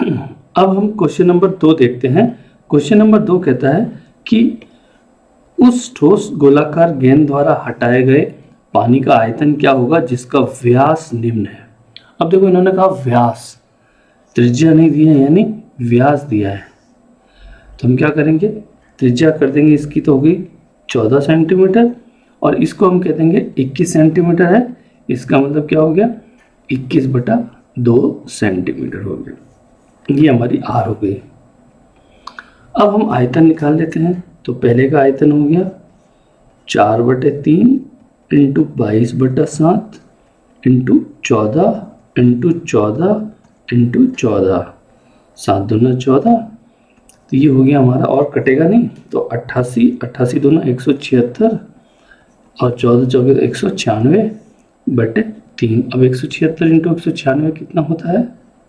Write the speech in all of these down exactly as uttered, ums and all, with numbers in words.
अब हम question number दो देखते हैं। क्वेश्चन नंबर दो कहता है कि उस ठोस गोलाकार गेंद द्वारा हटाए गए पानी का आयतन क्या होगा जिसका व्यास निम्न है। अब देखो इन्होंने कहा व्यास, त्रिज्या नहीं दिया है यानी व्यास दिया है, तो हम क्या करेंगे, त्रिज्या कर देंगे इसकी तो होगी चौदह सेंटीमीटर और इसको हम कह देंगे इक्कीस सेंटीमीटर है। इसका मतलब क्या हो गया, इक्कीस बटा दो सेंटीमीटर हो गया। ये हमारी आर हो गई। अब हम आयतन निकाल लेते हैं। तो पहले का आयतन हो गया चार बटे तीन इंटू बाईस बटा सात इंटू चौदह इंटू चौदह इंटू चौदह, सात दूना चौदह, तो ये हो गया हमारा, और कटेगा नहीं तो अट्ठासी, अट्ठासी दूना एक सौ छिहत्तर और चौदह चौके एक सौ छियानवे बटे तीन। अब एक सौ छिहत्तर इंटू एक सौ छियानवे कितना होता है।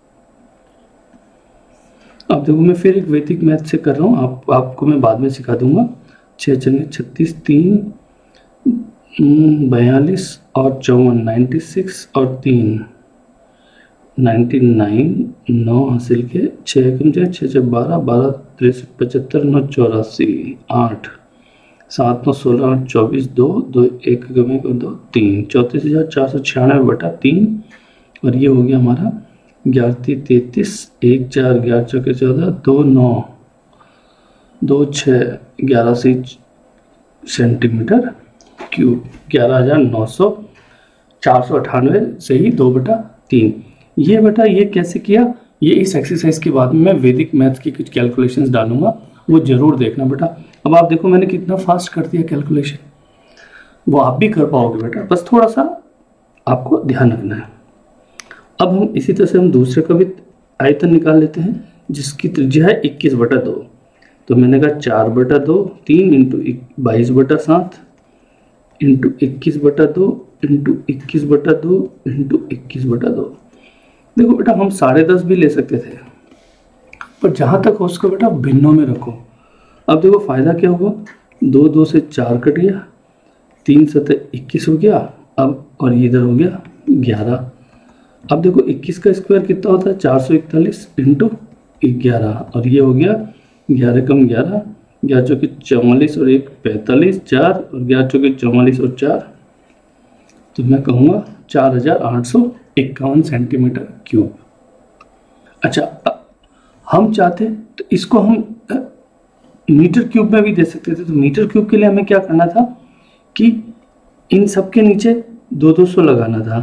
अब देखो मैं फिर एक वैदिक मैथ से कर रहा हूँ, आप आपको मैं बाद में सिखा दूंगा। छः चंगे छत्तीस, तीन बयालीस और चौवन नाइन्टी सिक्स और तीन नाइन्टी नाइन, नौ हासिल के, छः कम छः छः छः बारह, बारह तिरसठ पचहत्तर, नौ चौरासी, आठ सात नौ सोलह आठ चौबीस, दो दो एक कम एक दो तीन, चौंतीस हज़ार चार सौ छियानवे बटा तीन और ये हो गया हमारा ग्यारह तैंतीस, एक चार ग्यारह चौके चौदह, दो नौ दो छः ग्यारह से सेंटीमीटर क्यूब, ग्यारह हज़ार नौ सौ चार सौ अट्ठानवे से ही दो बटा तीन। ये बेटा ये कैसे किया, ये इस एक्सरसाइज के बाद में मैं वैदिक मैथ्स की कुछ कैलकुलेशंस डालूंगा, वो जरूर देखना बेटा। अब आप देखो मैंने कितना फास्ट कर दिया कैलकुलेशन, वो आप भी कर पाओगे बेटा, बस थोड़ा सा आपको ध्यान रखना है। अब हम इसी तरह से हम दूसरे का भी आयतन निकाल लेते हैं जिसकी त्रिज्या है इक्कीस बटा दो। तो मैंने कहा चार बटा दो, तीन इंटू बाईस बटा सात इंटू इक्कीस बटा दो इंटू इक्कीस बटा दो इंटू इक्कीस बटा दो। देखो बेटा हम साढ़े दस भी ले सकते थे, पर जहाँ तक हो उसको बेटा भिन्नों में रखो। अब देखो फायदा क्या होगा, दो दो से चार कट गया, तीन सतह इक्कीस हो गया, अब और इधर हो गया ग्यारह। अब देखो इक्कीस का स्क्वायर कितना होता है, चार सौ इकतालीस इंटू ग्यारह और ये हो गया ग्यारह कम ग्यारह, ग्यारह चौके चौवालीस और एक पैंतालीस, चार और ग्यारह चौके चौवालीस और चार, तो मैं कहूँगा चार हजार आठ सौ इक्यावन सेंटीमीटर क्यूब। अच्छा हम चाहते तो इसको हम मीटर क्यूब में भी दे सकते थे। तो मीटर क्यूब के लिए हमें क्या करना था कि इन सब के नीचे दो दो सौ लगाना था,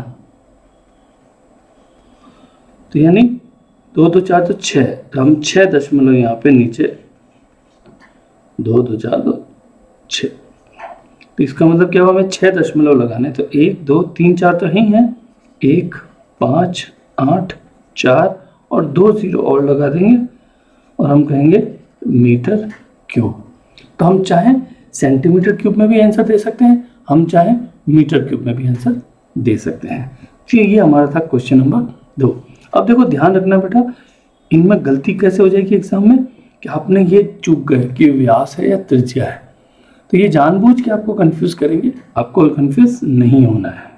तो यानी दो दो चार तो छः, तो हम छः दशमलव यहाँ पे नीचे दो दो चार दो छः, तो इसका मतलब क्या हुआ, हमें छः दशमलव लगाने। तो एक दो तीन चार तो ही हैं, एक पाँच आठ चार और दो जीरो और लगा देंगे और हम कहेंगे मीटर क्यूब। तो हम चाहें सेंटीमीटर क्यूब में भी आंसर दे सकते हैं, हम चाहें मीटर क्यूब में भी आंसर दे सकते हैं। फिर ये हमारा था क्वेश्चन नंबर दो। अब देखो ध्यान रखना बेटा, इनमें गलती कैसे हो जाएगी एग्जाम में कि आपने ये चूक गए कि व्यास है या त्रिज्या है, तो ये जानबूझ के आपको कंफ्यूज करेंगे, आपको कंफ्यूज नहीं होना है।